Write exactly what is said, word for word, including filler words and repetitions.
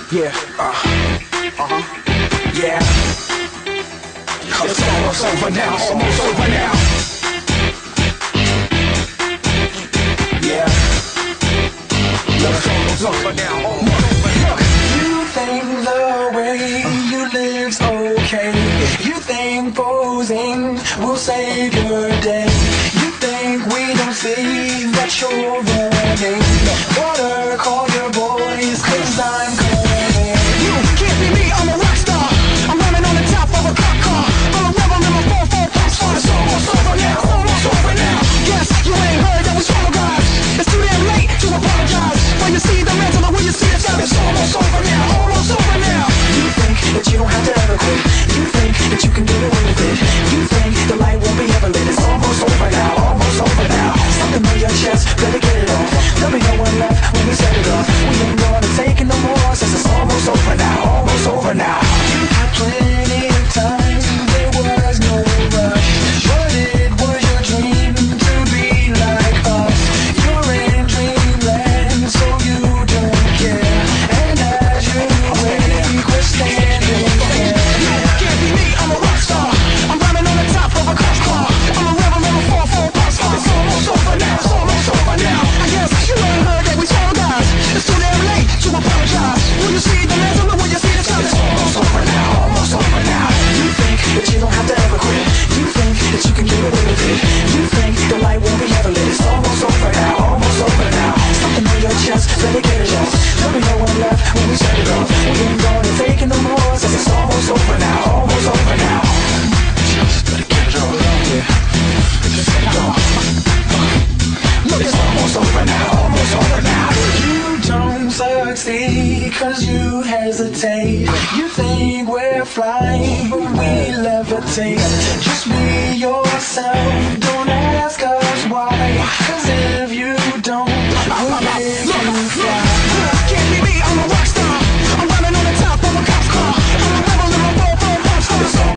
Yeah, uh, uh-huh, yeah. It's almost over now, almost over now. Yeah. Look, it's almost over now, almost over now. You think the way you live's okay. You think posing will save your day. You think we don't see that you're running. Water, call your boys, cause I'm coming. You can't be me, I'm a rock star. I'm running on the top of a cop car. I'm a rebel in my four four pop star. It's almost over now, almost over now. Yes, you ain't heard that we swallow guys. It's too damn late to apologize. When you see the mantle or when you see the sound, it's almost over now, almost over now. You think that you don't have to ever quit. You think that you can get away with it. You think the light won't be ever lit. It's almost over now, almost over now. Something on your chest, better get it off. There'll be no one left when we set it off. We ain't gonna take it no more, since it's almost over now, almost over now. You had plenty of time, there was no rush. But it was your dream to be like us. You're in dreamland, so you don't care. And as you wake, we're standing there. You can't be me, I'm a rock star. I'm running on the top of a cop car. I'm a rebel in a four four pop star. It's almost over now, it's almost over now. I guess you ain't heard that we swallow guys. It's too damn late to apologize. Will you see the mantle or will you see the sun? It's almost over now, almost over now. You think that you don't have to ever quit. You think that you can get away with it. You think the light won't be ever lit. It's almost over now, almost over now. Something on your chest, better get it off. There'll be no one left when we set it off. We ain't gonna take it no more, since it's almost over now, almost over now. Just better get it off. Yeah. Just get it off. Look, it's almost over now, almost over now. You don't succeed cause you hesitate. You think we're flying but we levitate. Just be